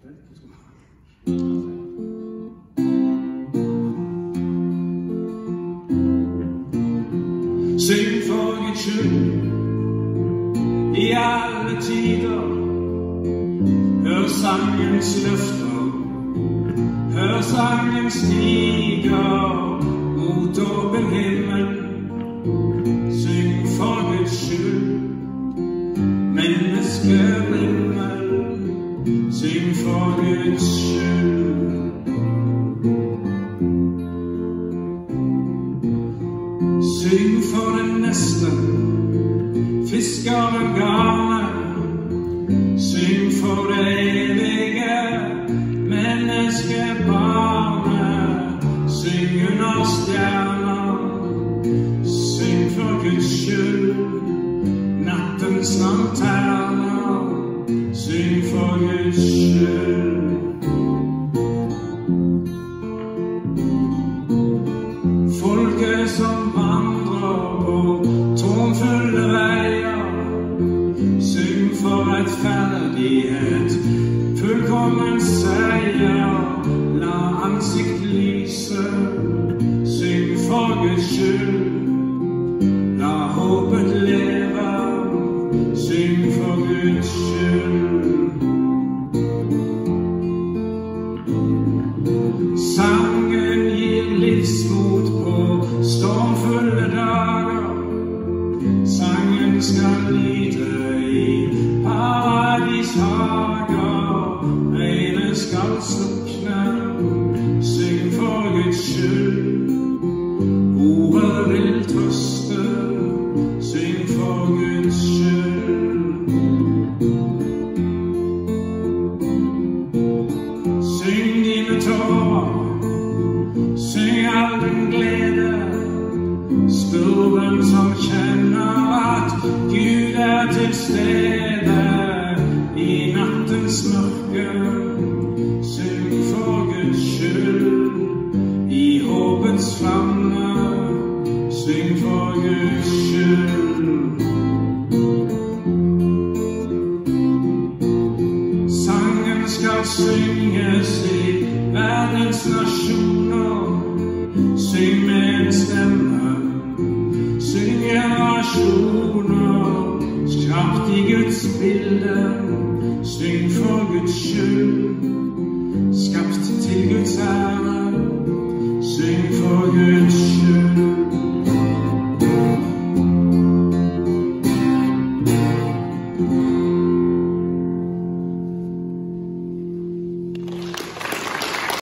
Syng for Guds skyld i alle tider. Hør sangens løfter, hør sangen stiger mot åpen himmel. Syng for Guds skyld, menneskerimmel. Syng for Guds skyld. Syng for den neste, fiskeren garnet. Syng for det evige menneskebarnet. Syng under stjerner, syng for Guds skyld. Nattens lanterner, syng for Guds skyld. Folket som vandrer på tårnfulle veier, syng for rettferdighet, fullkommen seier. La ansikt lyse, syng for Guds skyld. La håpet leve, syng for Guds skyld. Sangen gir livsmot på stormfulle dager. Sangen skal lyde i paradishager. Regnet skal slukne, syng for Guds skyld. Ordet vil trøste, syng for Guds skyld. Syng dine tårer, syng all den glede. Spurven som kjenner at Gud til stede i nattens mørke. Syng for Guds skyld i håpets flamme. Syng for Guds skyld. Sangen skal synges i verdens nasjoner. Syng med en stemme, syng generasjoner, skapt i Guds bilde. Syng for Guds skyld.